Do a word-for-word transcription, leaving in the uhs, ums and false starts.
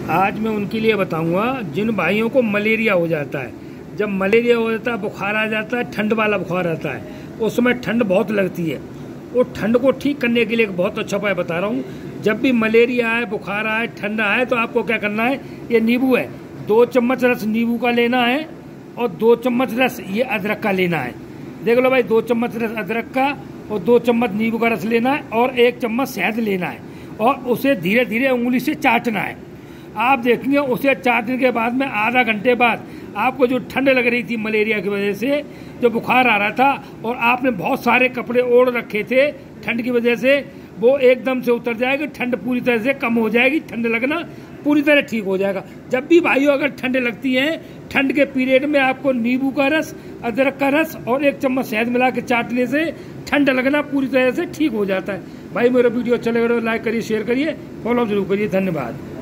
आज मैं उनके लिए बताऊंगा जिन भाइयों को मलेरिया हो जाता है। जब मलेरिया हो जाता है, बुखार आ जाता है, ठंड वाला बुखार आता है, उस समय ठंड बहुत लगती है। वो ठंड को ठीक करने के लिए एक बहुत अच्छा उपाय बता रहा हूँ। जब भी मलेरिया आए, बुखार आए, ठंड आए, तो आपको क्या करना है, ये नींबू है, दो चम्मच रस नींबू का लेना है और दो चम्मच रस ये अदरक का लेना है। देख लो भाई, दो चम्मच रस अदरक का और दो चम्मच नींबू का रस लेना है और एक चम्मच शहद लेना है और उसे धीरे धीरे उंगली से चाटना है। आप देखेंगे उसे चाटने के बाद में आधा घंटे बाद आपको जो ठंड लग रही थी मलेरिया की वजह से, जो बुखार आ रहा था और आपने बहुत सारे कपड़े ओढ़ रखे थे ठंड की वजह से, वो एकदम से उतर जाएगी। ठंड पूरी तरह से कम हो जाएगी, ठंड लगना पूरी तरह ठीक हो जाएगा। जब भी भाइयों अगर ठंड लगती है, ठंड के पीरियड में आपको नींबू का रस, अदरक का रस और एक चम्मच शहद मिला के चाटने से ठंड लगना पूरी तरह से ठीक हो जाता है। भाई मेरा वीडियो अच्छा लगे तो लाइक करिए, शेयर करिए, फॉलो जरूर करिए। धन्यवाद।